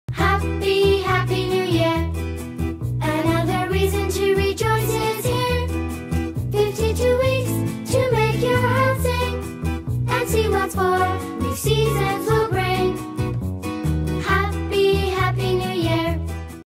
Happy, happy New Year. Another reason to rejoice is here. 52 weeks to make your heart sing and see what's for